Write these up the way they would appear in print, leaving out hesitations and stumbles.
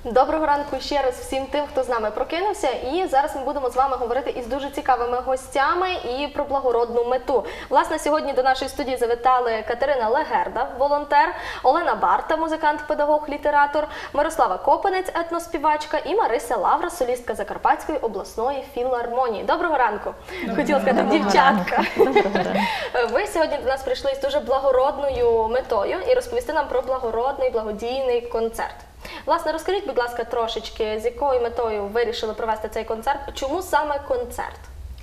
Доброго ранку ще раз всім тим, хто з нами прокинувся. І зараз ми будемо з вами говорити із дуже цікавими гостями і про благородну мету. Власне, сьогодні до нашої студії завітали Катерина Легерда, волонтер, Олена Барта, музикант, педагог, літератор, Мирослава Копанець, етноспівачка і Марися Лавра, солістка Закарпатської обласної філармонії. Доброго ранку! Хотіла сказати, дівчатка. Ви сьогодні до нас прийшли із дуже благородною метою і розповісти нам про благородний, благодійний концерт. Власне, розкажіть, будь ласка, трошечки, з якою метою вирішили провести цей концерт? Чому саме концерт?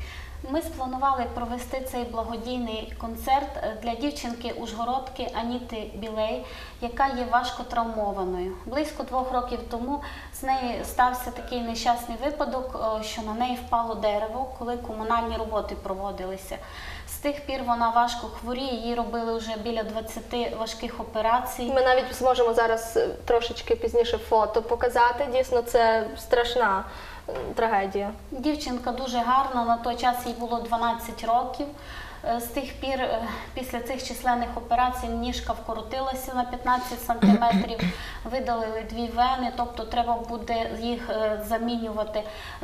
Ми спланували провести цей благодійний концерт для дівчинки Ужгородки Аніти Білей, яка є важко травмованою. Близько 2 років тому з нею стався такий нещасний випадок, що на неї впало дерево, коли комунальні роботи проводилися. З тих пір вона важко хворіє, їй робили вже біля 20 важких операцій. Ми навіть зможемо зараз трошечки пізніше фото показати. Дійсно, це страшна трагедія. Дівчинка дуже гарна, на той час їй було 12 років. З тих пір, після цих численних операцій, ніжка вкоротилася на 15 сантиметрів, видалили 2 вени, тобто треба буде їх замінювати.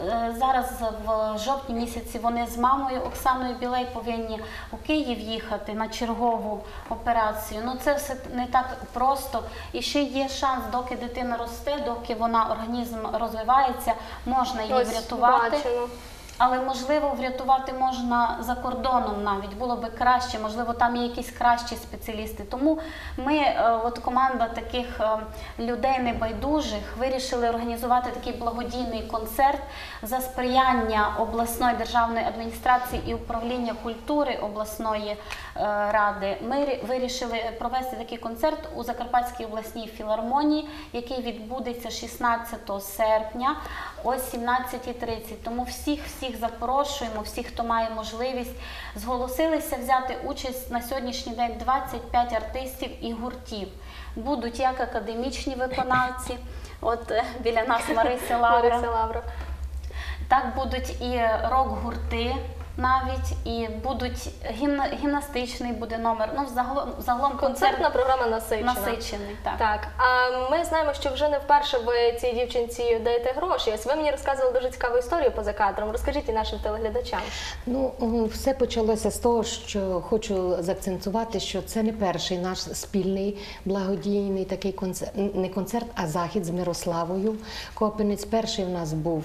Зараз в жовтні місяці вони з мамою Оксаною Білей повинні у Київ їхати на чергову операцію. Ну це все не так просто. І ще є шанс, доки дитина росте, доки організм розвивається, можна її врятувати. Бачимо. Але, можливо, врятувати можна за кордоном навіть, було би краще, можливо, там є якісь кращі спеціалісти. Тому ми, команда таких людей небайдужих, вирішили організувати такий благодійний концерт за сприяння обласної державної адміністрації і управління культури обласної ради. Ми вирішили провести такий концерт у Закарпатській обласній філармонії, який відбудеться 16 серпня о 17:30. Тому всіх запрошуємо, всіх, хто має можливість. Зголосилися взяти участь на сьогоднішній день 25 артистів і гуртів. Будуть як академічні виконавці, от біля нас Марися Лавра. Так будуть і рок-гурти навіть, і будуть гімнастичний буде номер. Ну, загалом концертна програма насичений. Так. А ми знаємо, що вже не вперше ви цій дівчинці даєте гроші. Ось ви мені розказували дуже цікаву історію поза кадром. Розкажіть і нашим телеглядачам. Ну, все почалося з того, що хочу заакцентувати, що це не перший наш спільний благодійний такий концерт, не концерт, а захід з Мирославою Копанець. Перший в нас був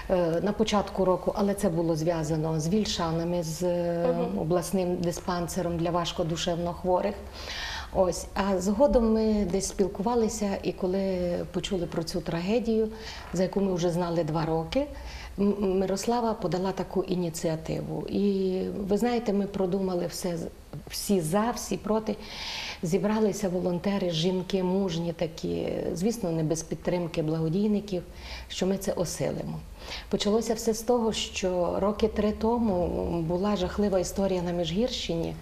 на початку року, але це було зв'язано з Вільшанами, з обласним диспансером для важкодушевно хворих. Ось, а згодом ми десь спілкувалися, і коли почули про цю трагедію, за яку ми вже знали 2 роки, Мирослава подала таку ініціативу. І ви знаєте, ми продумали все, всі за, всі проти. Зібралися волонтери, жінки мужні такі, звісно, не без підтримки благодійників, що ми це осилимо. Почалося все з того, що роки 3 тому була жахлива історія на Міжгірщині.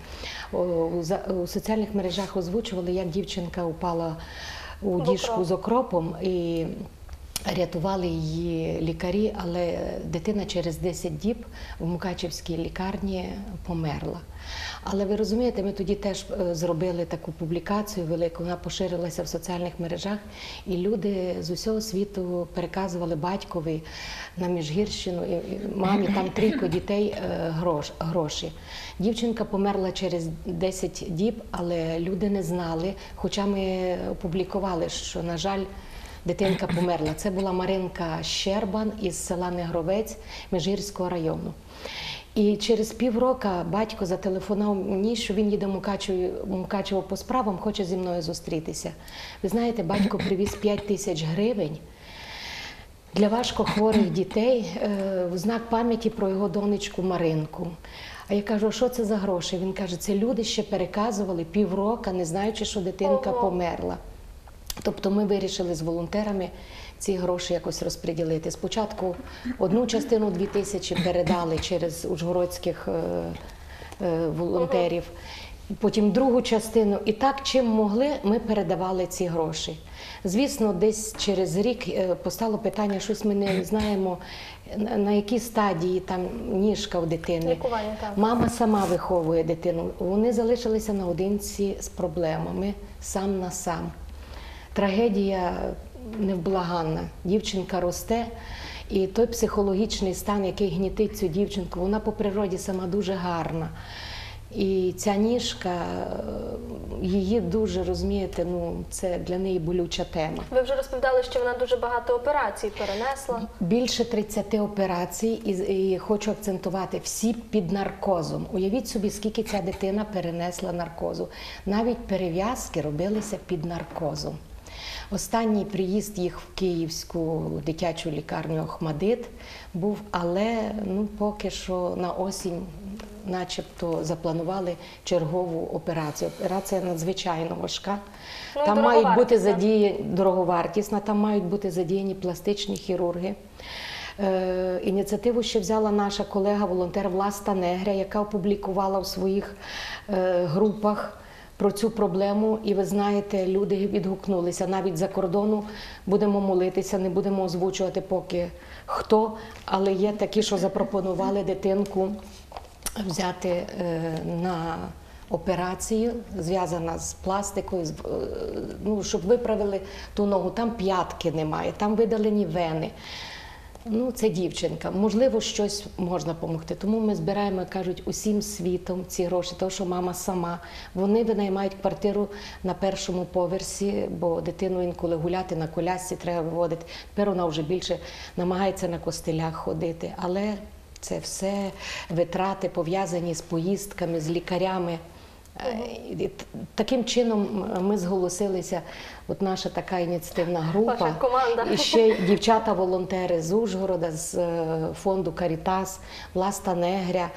У соціальних мережах озвучували, як дівчинка упала у діжку з окропом, і рятували її лікарі, але дитина через 10 діб в Мукачівській лікарні померла. Але ви розумієте, ми тоді теж зробили таку публікацію велику, вона поширилася в соціальних мережах, і люди з усього світу переказували батькові на Міжгірщину, і мамі, там 3 дітей гроші. Дівчинка померла через 10 діб, але люди не знали, хоча ми опублікували, що, на жаль, дитинка померла. Це була Маринка Щербан із села Негровець Міжгірського району. І через півроку батько зателефонував мені, що він їде в Мукачево по справам, хоче зі мною зустрітися. Ви знаєте, батько привіз 5000 гривень для важкохворих дітей в знак пам'яті про його донечку Маринку. А я кажу, що це за гроші? Він каже, це люди ще переказували півроку, не знаючи, що дитинка померла. Тобто ми вирішили з волонтерами ці гроші якось розподілити. Спочатку одну частину 2000 передали через ужгородських волонтерів, потім другу частину. І так, чим могли, ми передавали ці гроші. Звісно, десь через рік постало питання, щось ми не знаємо, на якій стадії там ніжка у дитини. Лікування, так. Мама сама виховує дитину. Вони залишилися наодинці з проблемами, сам на сам. Трагедія невблаганна. Дівчинка росте, і той психологічний стан, який гнітить цю дівчинку, вона по природі сама дуже гарна. І ця ніжка, її дуже, розумієте, це для неї болюча тема. Ви вже розповідали, що вона дуже багато операцій перенесла. Більше 30 операцій, і хочу акцентувати, всі під наркозом. Уявіть собі, скільки ця дитина перенесла наркозу. Навіть перев'язки робилися під наркозом. Останній приїзд їх в Київську дитячу лікарню «Охмадит» був, але поки що на осінь начебто запланували чергову операцію. Операція надзвичайно важка. Там мають бути задіяні, дороговартісна, там мають бути задіяні пластичні хірурги. Ініціативу ще взяла наша колега-волонтер Власта Негря, яка опублікувала в своїх групах про цю проблему, і ви знаєте, люди відгукнулися. Навіть за кордону будемо молитися, не будемо озвучувати поки хто, але є такі, що запропонували дитинку взяти на операцію, зв'язана з пластикою, щоб виправили ту ногу. Там п'ятки немає, там видалені вени. Це дівчинка. Можливо, щось можна допомогти. Тому ми збираємо, кажуть, усім світом ці гроші, тому що мама сама. Вони винаймають квартиру на першому поверсі, бо дитину інколи гуляти на колясці треба виводити. Тепер вона вже більше намагається на костилях ходити. Але це все витрати, пов'язані з поїздками, з лікарями. Таким чином ми зголосилися, от наша така ініціативна група, ваша команда. І ще дівчата-волонтери з Ужгорода, з фонду «Карітас», Власта Негря.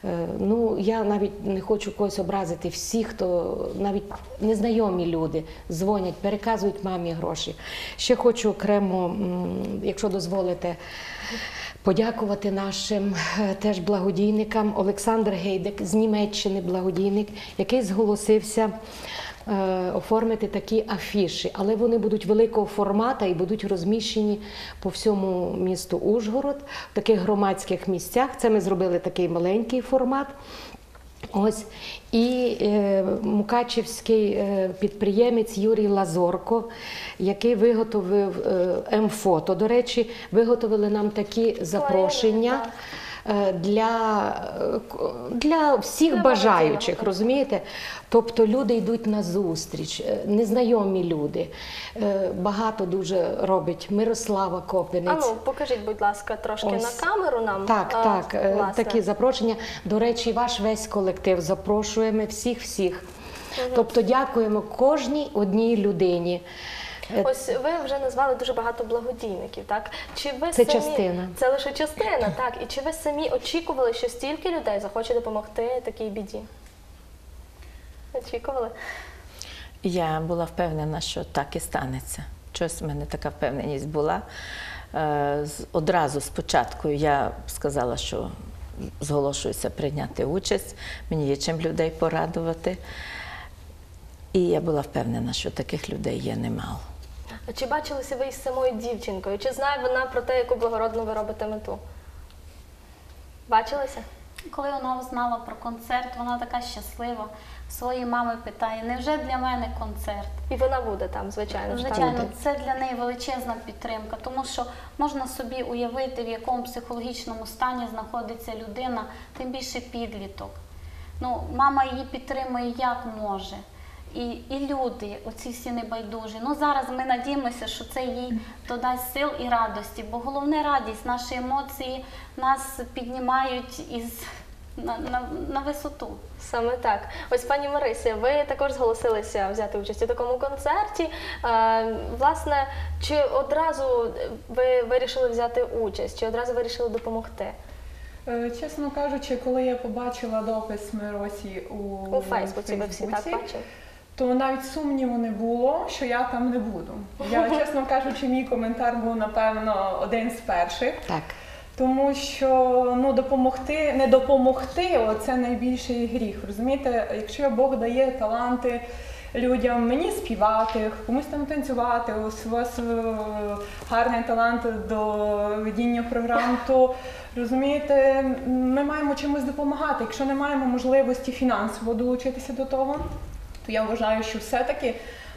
Я навіть не хочу когось образити, всі, хто, навіть незнайомі люди, дзвонять, переказують мамі гроші. Ще хочу окремо, якщо дозволите, подякувати нашим теж благодійникам. Олександр Гейдек з Німеччини, благодійник, який зголосився оформити такі афіші. Але вони будуть великого формату і будуть розміщені по всьому місту Ужгород, в таких громадських місцях. Це ми зробили такий маленький формат. Ось. І мукачівський підприємець Юрій Лазорко, який виготовив М-фото. До речі, виготовили нам такі запрошення для всіх бажаючих, розумієте? Тобто люди йдуть на зустріч, незнайомі люди. Багато дуже робить Мирослава Копинець. Покажіть, будь ласка, трошки на камеру нам. Так, такі запрошення. До речі, ваш весь колектив запрошуємо, всіх-всіх. Тобто дякуємо кожній одній людині. Ось ви вже назвали дуже багато благодійників, так? Чи ви Це самі... частина. Це лише частина, так. І чи ви самі очікували, що стільки людей захоче допомогти такій біді? Очікували? Я була впевнена, що так і станеться. Щось в мене така впевненість була. Одразу спочатку я сказала, що зголошуюся прийняти участь, мені є чим людей порадувати. І я була впевнена, що таких людей є немало. А чи бачилися ви із самою дівчинкою? Чи знає вона про те, яку благородну ви робите мету? Бачилися? Коли вона узнала про концерт, вона така щаслива. Своєї мами питає, невже для мене концерт? І вона буде там, звичайно. Звичайно, це для неї величезна підтримка, тому що можна собі уявити, в якому психологічному стані знаходиться людина, тим більше підліток. Мама її підтримує як може. І люди, оці всі небайдужі. Зараз ми надіємося, що це їй додасть сил і радості, бо головне радість, наші емоції нас піднімають на висоту. Саме так. Ось, пані Марисі, ви також зголосилися взяти участь у такому концерті. Власне, чи одразу ви вирішили взяти участь, чи одразу вирішили допомогти? Чесно кажучи, коли я побачила допис Миросі у Фейсбуці, ви всі так бачили? То навіть сумніву не було, що я там не буду. Я, чесно кажучи, мій коментар був, напевно, один з перших. Так. Тому що не допомогти – це найбільший гріх. Розумієте, якщо Бог дає таланти людям, мені співати, комусь там танцювати, у вас гарний талант до ведення програм, то, розумієте, ми маємо чимось допомагати. Якщо не маємо можливості фінансово долучитися до того, то я вважаю, що все-таки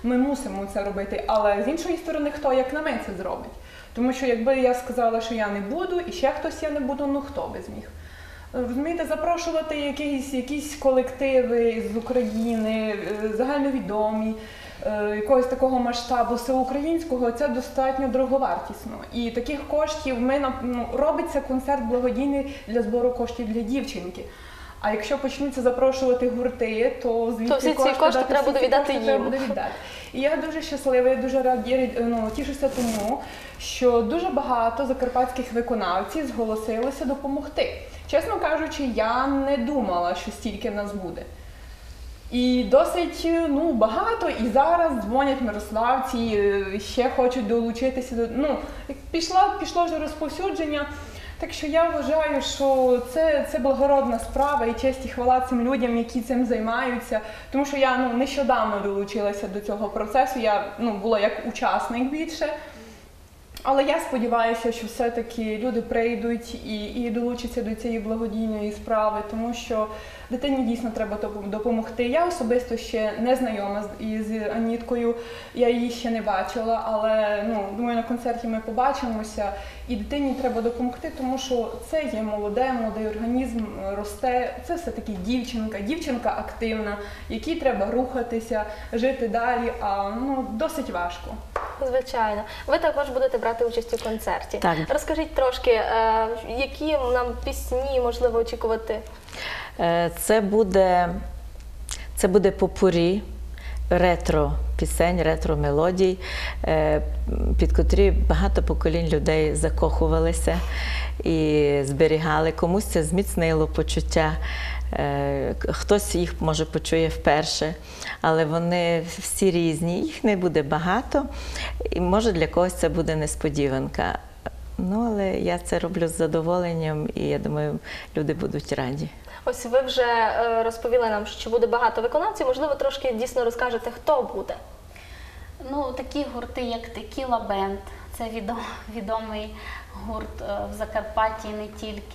Ми мусимо це робити, але з іншої сторони, хто як на мене це зробить? Тому що якби я сказала, що я не буду, і ще хтось я не буду, ну хто би зміг? Розумієте, запрошувати якісь колективи з України, загальновідомі, якогось такого масштабу всеукраїнського, це достатньо дороговартісно. І таких коштів робиться концерт благодійний для збору коштів для дівчинки. А якщо почнуться запрошувати гурти, то звідки всі ці кошти треба буде віддати їм. І я дуже щаслива, я дуже тішуся тому, що дуже багато закарпатських виконавців зголосилися допомогти. Чесно кажучи, я не думала, що стільки нас буде. І досить багато, і зараз дзвонять мирославці, ще хочуть долучитися до. Пішло ж розповсюдження. Так що я вважаю, що це благородна справа і честь і хвала цим людям, які цим займаються. Тому що я нещодавно долучилася до цього процесу, я була як учасник більше. Але я сподіваюся, що все-таки люди прийдуть і долучаться до цієї благодійної справи, тому що дитині дійсно треба допомогти. Я особисто ще не знайома із Аніткою, я її ще не бачила, але думаю, на концерті ми побачимося. І дитині треба допомогти, тому що це є молодий організм, росте. Це все-таки дівчинка активна, якій треба рухатися, жити далі, а досить важко. Звичайно. Ви також будете брати участь у концерті. Так. Розкажіть трошки, які нам пісні можливо очікувати? Це буде попурі ретро-пісень, ретро-мелодій, під котрі багато поколінь людей закохувалися і зберігали. Комусь це зміцнило почуття, хтось їх, може, почує вперше, але вони всі різні, їх не буде багато, і може для когось це буде несподіванка. Але я це роблю з задоволенням, і я думаю, люди будуть раді. Ось ви вже розповіли нам, що буде багато виконавців, можливо, трошки дійсно розкажете, хто буде? Такі гурти, як Tequila Band, це відомий гурт в Закарпатті, не тільки.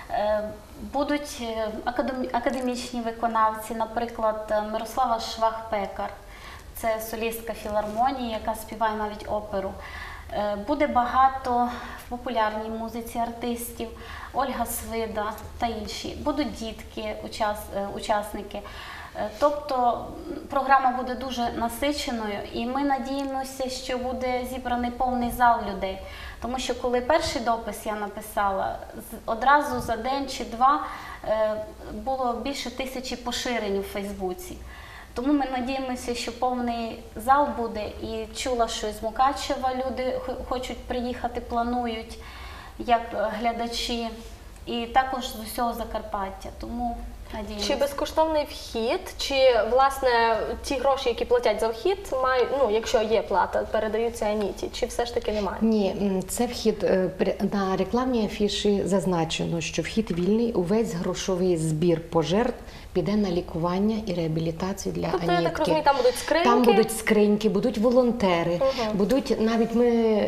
Будуть академічні виконавці, наприклад, Мирослава Швах-Пекар, це солістка філармонії, яка співає навіть оперу. Буде багато в популярній музиці артистів, Ольга Свида та інші. Будуть дітки, учасники. Тобто програма буде дуже насиченою, і ми надіємося, що буде зібраний повний зал людей. Тому що коли перший допис я написала, одразу за день чи два було більше 1000 поширень у Фейсбуці. Тому ми надіємося, що повний зал буде, і чула, що з Мукачева люди хочуть приїхати, планують, як глядачі, і також з усього Закарпаття. Тому надіємося. Чи безкоштовний вхід, чи, власне, ті гроші, які платять за вхід, якщо є плата, передаються Аніті, чи все ж таки немає? Ні, це вхід, на рекламній афіші зазначено, що вхід вільний, увесь грошовий збір пожертв піде на лікування і реабілітацію для Тобто, Анітки. я так розумію, там будуть скриньки? Там будуть скриньки, будуть волонтери, будуть, навіть ми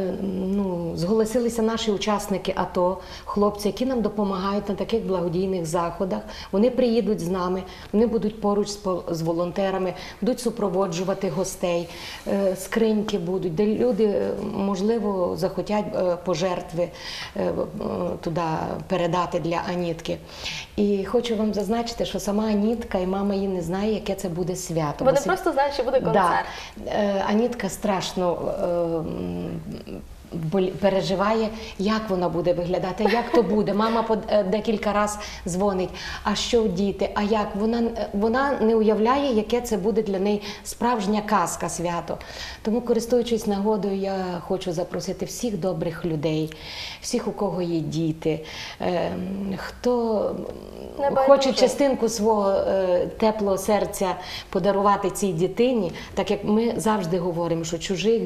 зголосилися наші учасники АТО, хлопці, які нам допомагають на таких благодійних заходах. Вони приїдуть з нами, вони будуть поруч з волонтерами, будуть супроводжувати гостей, скриньки будуть, де люди, можливо, захотять пожертви туди передати для Анітки. І хочу вам зазначити, що сама Анітка і мама її не знає, яке це буде свято. Вони просто знають, що буде концерт. Да. Анітка страшно переживає, як вона буде виглядати, як то буде. Мама декілька разів дзвонить, а що діти, а як? Вона не уявляє, яке це буде для неї справжня казка, свято. Тому, користуючись нагодою, я хочу запросити всіх добрих людей, всіх, у кого є діти, хто хоче частинку свого теплого серця подарувати цій дитині, так як ми завжди говоримо, що чужих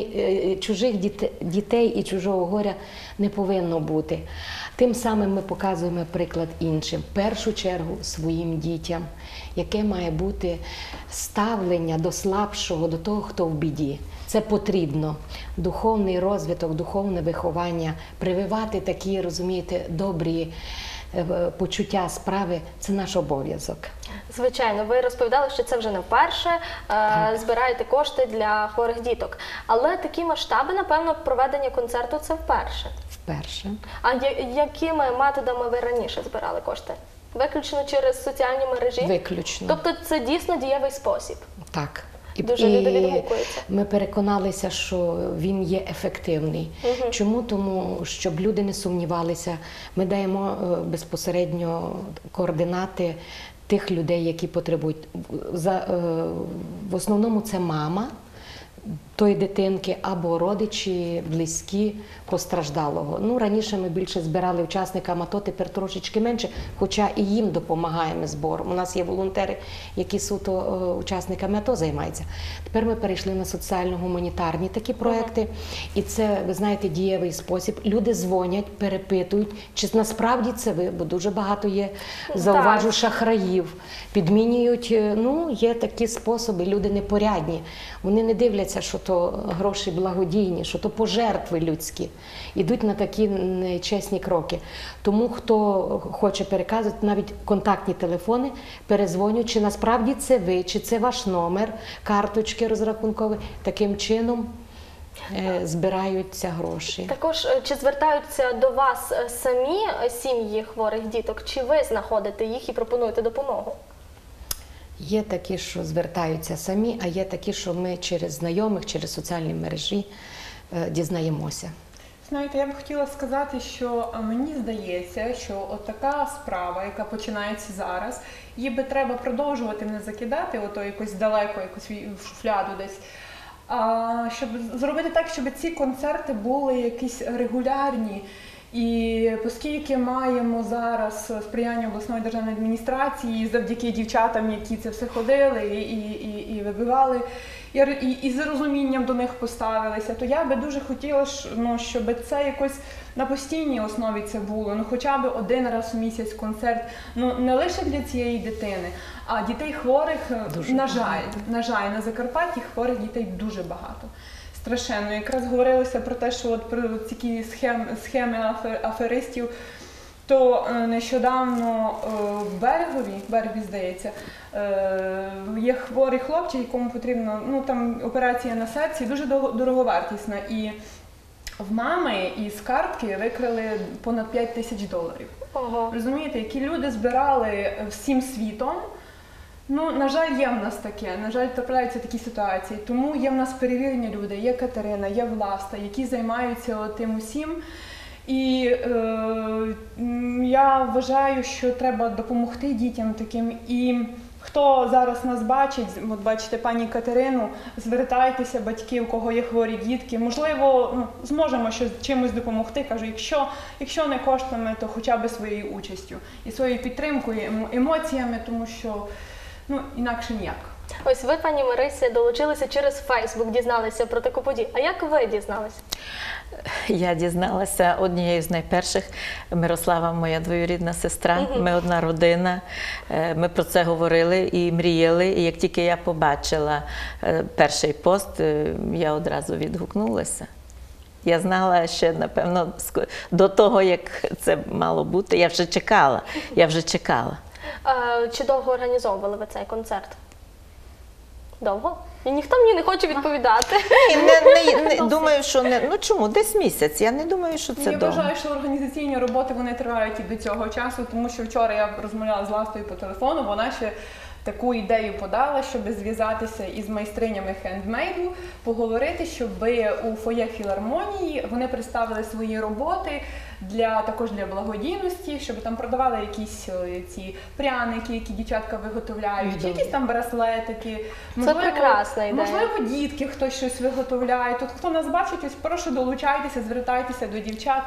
дітей і чужого горя не повинно бути. Тим самим ми показуємо приклад іншим. В першу чергу своїм дітям, яке має бути ставлення до слабшого, до того, хто в біді. Це потрібно. Духовний розвиток, духовне виховання, прививати такі, розумієте, добрі почуття справи це наш обов'язок. Звичайно, ви розповідали, що це вже не вперше збираєте кошти для хворих діток. Але такі масштаби, напевно, проведення концерту це вперше. Вперше. А якими методами ви раніше збирали кошти? Виключно через соціальні мережі? Виключно. Тобто це дійсно дієвий спосіб? Так. Дуже люди відгукуються. Ми переконалися, що він є ефективний. Чому? Тому, щоб люди не сумнівалися, ми даємо безпосередньо координати тих людей, які потребують. В основному це мама тої дитинки або родичі, близькі постраждалого. Ну, раніше ми більше збирали учасникам АТО, тепер трошечки менше, хоча і їм допомагаємо збором. У нас є волонтери, які суто учасниками АТО займаються. Тепер ми перейшли на соціально-гуманітарні такі проекти, і це, ви знаєте, дієвий спосіб. Люди дзвонять, перепитують, чи насправді це ви, бо дуже багато є, зауважу, шахраїв, підмінюють, ну, є такі способи, люди непорядні. Вони не дивляться, що то гроші благодійні, що то пожертви людські. Ідуть на такі нечесні кроки. Тому, хто хоче переказувати, навіть контактні телефони, перезвонюють, чи насправді це ви, чи це ваш номер, карточки розрахункові. Таким чином збираються гроші. Також, чи звертаються до вас самі сім'ї хворих діток, чи ви знаходите їх і пропонуєте допомогу? Є такі, що звертаються самі, а є такі, що ми через знайомих, через соціальні мережі дізнаємося. Знаєте, я б хотіла сказати, що мені здається, що от така справа, яка починається зараз, її би треба продовжувати, не закидати ото якось далеко, якусь в шуфляду десь, а щоб зробити так, щоб ці концерти були якісь регулярні. І оскільки маємо зараз сприяння обласної державної адміністрації, завдяки дівчатам, які це все ходили і вибивали, і з розумінням до них поставилися, то я би дуже хотіла, щоб це якось на постійній основі це було, хоча б один раз у місяць концерт, не лише для цієї дитини, а дітей хворих, на жаль, на Закарпатті хворих дітей дуже багато. Страшенно. Якраз говорилося про те, що от про ці схеми аферистів, то нещодавно в Берегові, здається, є хворий хлопчик, якому потрібно, там операція на серці, дуже дороговартісна. І в мами із картки викрали понад $5000. Ого. Розумієте, які люди збирали всім світом. На жаль, є в нас таке, на жаль, трапляються такі ситуації. Тому є в нас перевірені люди, є Катерина, є Власта, які займаються тим усім. І я вважаю, що треба допомогти дітям таким. І хто зараз нас бачить, от бачите пані Катерину, звертайтеся, батьки, у кого є хворі дітки. Можливо, зможемо чимось допомогти. Кажу, якщо не коштами, то хоча б своєю участю. І своєю підтримкою, емоціями, тому що інакше ніяк. Ось ви, пані Марисі, долучилися через Фейсбук, дізналися про таку подію. А як ви дізналися? Я дізналася однією з найперших. Мирослава, моя двоюрідна сестра, ми одна родина. Ми про це говорили і мріяли. І як тільки я побачила перший пост, я одразу відгукнулася. Я знала ще, напевно, до того, як це мало бути, я вже чекала. Чи довго організовували ви цей концерт? Довго? І ніхто мені не хоче відповідати. Думаю, що не. Чому? Десь місяць. Я не думаю, що це довго. Я вважаю, що організаційні роботи, вони тривають і до цього часу, тому що вчора я розмовляла з Ластою по телефону, вона ще таку ідею подала, щоб зв'язатися із майстринями хендмейду, поговорити, щоб у фоє філармонії вони представили свої роботи також для благодійності, щоб там продавали якісь ці пряники, які дівчатка виготовляють, якісь там браслетики. Це прекрасна ідея. Можливо, дітки хтось щось виготовляє. Тут хто нас бачить, ось прошу долучайтеся, звертайтеся до дівчат.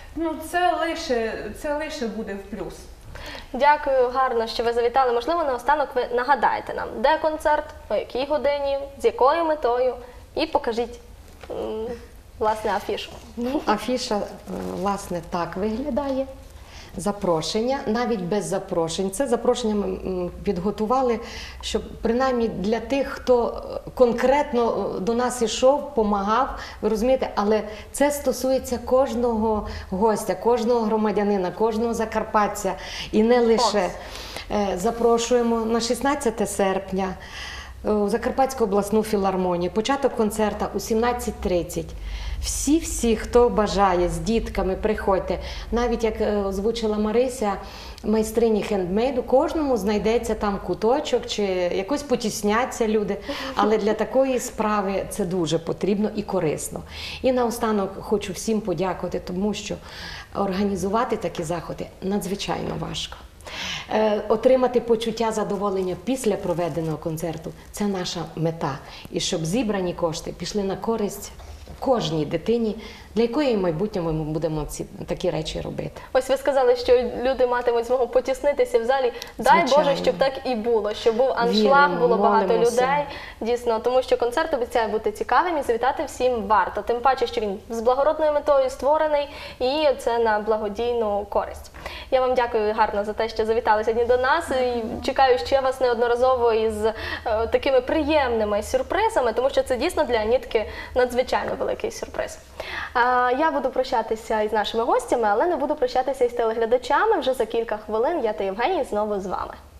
Це лише буде в плюс. Дякую, гарно, що ви завітали. Можливо, наостанок ви нагадаєте нам, де концерт, о якій годині, з якою метою, і покажіть, власне, афішу. Афіша, власне, так виглядає. запрошення, навіть без запрошень. Це запрошення ми підготували, щоб принаймні для тих, хто конкретно до нас ішов, допомагав, ви розумієте, але це стосується кожного гостя, кожного громадянина, кожного закарпатця і не лише. Запрошуємо на 16 серпня у Закарпатську обласну філармонію. Початок концерту у 17:30. Всі, хто бажає, з дітками, приходьте. Навіть, як озвучила Марися, майстрині хендмейду, кожному знайдеться там куточок, чи якось потісняться люди. Але для такої справи це дуже потрібно і корисно. І наостанок хочу всім подякувати, тому що організувати такі заходи надзвичайно важко. Отримати почуття задоволення після проведеного концерту – це наша мета. І щоб зібрані кошти пішли на користь кожній дитині, для якої в майбутньому ми будемо такі речі робити. Ось ви сказали, що люди матимуть змогу потіснитися в залі. Дай Боже, Звичайно. щоб так і було, щоб був аншлаг, Віримо, було багато молимося. людей. Дійсно, тому що концерт обіцяє бути цікавим і завітати всім варто. Тим паче, що він з благородною метою створений і це на благодійну користь. Я вам дякую гарно за те, що завітали сьогодні до нас. І чекаю ще вас неодноразово із такими приємними сюрпризами, тому що це дійсно для Анітки надзвичайно великий сюрприз. Я буду прощатися із нашими гостями, але не буду прощатися із телеглядачами. Вже за кілька хвилин я та Євгеній знову з вами.